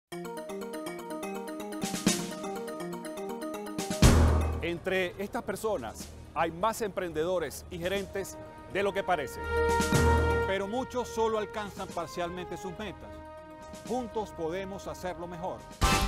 Entre estas personas hay más emprendedores y gerentes de lo que parece. Pero muchos solo alcanzan parcialmente sus metas. Juntos podemos hacerlo mejor.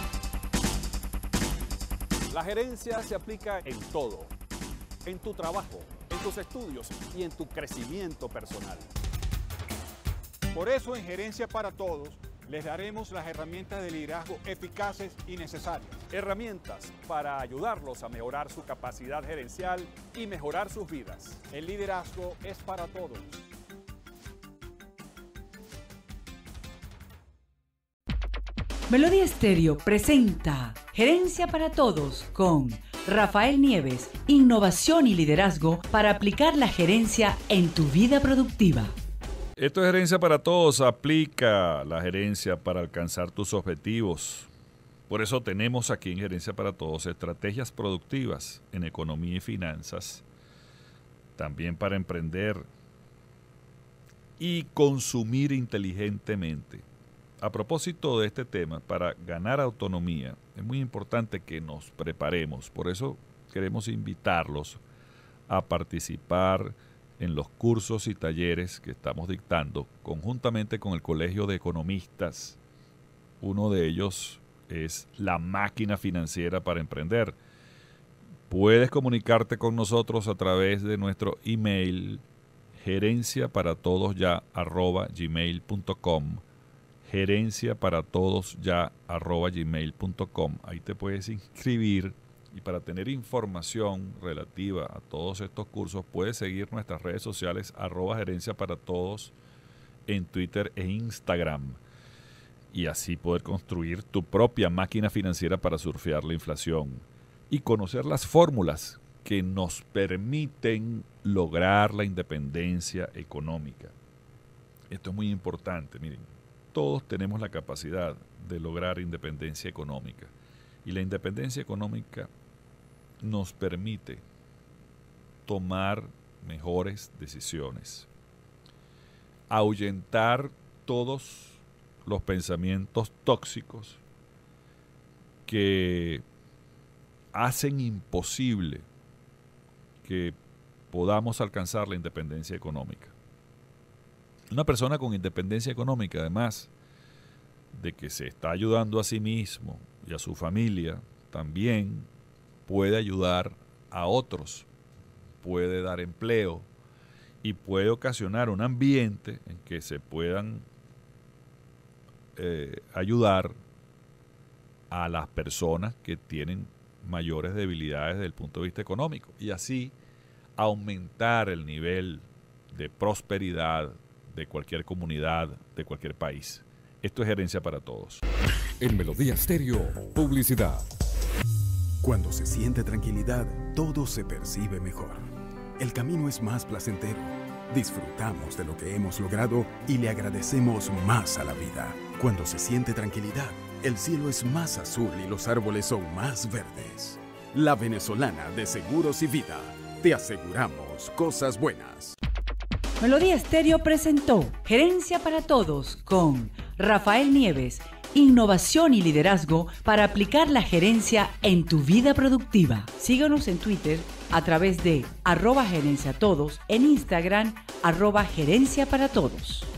La gerencia se aplica en todo, en tu trabajo, en tus estudios y en tu crecimiento personal. Por eso en Gerencia para Todos les daremos las herramientas de liderazgo eficaces y necesarias. Herramientas para ayudarlos a mejorar su capacidad gerencial y mejorar sus vidas. El liderazgo es para todos. Melodía Estéreo presenta Gerencia para Todos con Rafael Nieves, innovación y liderazgo para aplicar la gerencia en tu vida productiva. Esto es Gerencia para Todos, aplica la gerencia para alcanzar tus objetivos. Por eso tenemos aquí en Gerencia para Todos estrategias productivas en economía y finanzas, también para emprender y consumir inteligentemente. A propósito de este tema, para ganar autonomía, es muy importante que nos preparemos. Por eso queremos invitarlos a participar en los cursos y talleres que estamos dictando conjuntamente con el Colegio de Economistas. Uno de ellos es la máquina financiera para emprender. Puedes comunicarte con nosotros a través de nuestro email gerenciaparatodosya@gmail.com gerenciaparatodosya@gmail.com. Ahí te puedes inscribir. Y para tener información relativa a todos estos cursos, puedes seguir nuestras redes sociales @gerencia para todos en Twitter e Instagram. Y así poder construir tu propia máquina financiera para surfear la inflación y conocer las fórmulas que nos permiten lograr la independencia económica. Esto es muy importante, miren, todos tenemos la capacidad de lograr independencia económica. Y la independencia económica nos permite tomar mejores decisiones, ahuyentar todos los pensamientos tóxicos que hacen imposible que podamos alcanzar la independencia económica. Una persona con independencia económica, además de que se está ayudando a sí mismo y a su familia, también puede ayudar a otros, puede dar empleo y puede ocasionar un ambiente en que se puedan ayudar a las personas que tienen mayores debilidades desde el punto de vista económico y así aumentar el nivel de prosperidad de cualquier comunidad, de cualquier país. Esto es Gerencia para Todos. En Melodía Estéreo, publicidad. Cuando se siente tranquilidad, todo se percibe mejor. El camino es más placentero. Disfrutamos de lo que hemos logrado y le agradecemos más a la vida. Cuando se siente tranquilidad, el cielo es más azul y los árboles son más verdes. La Venezolana de Seguros y Vida. Te aseguramos cosas buenas. Melodía Estéreo presentó Gerencia para Todos con Rafael Nieves, innovación y liderazgo para aplicar la gerencia en tu vida productiva. Síguenos en Twitter a través de @gerenciatodos, en Instagram @gerenciaparatodos.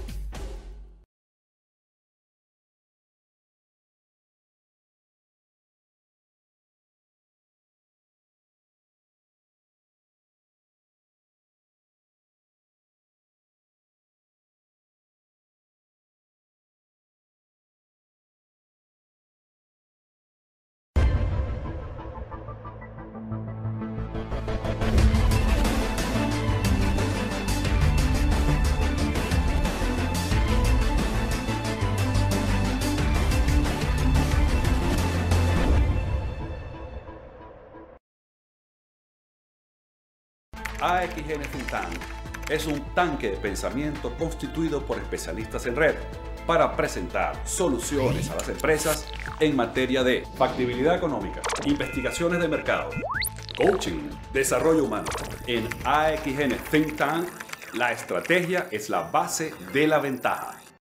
AXN Think Tank es un tanque de pensamiento constituido por especialistas en red para presentar soluciones a las empresas en materia de factibilidad económica, investigaciones de mercado, coaching, desarrollo humano. En AXN Think Tank, la estrategia es la base de la ventaja.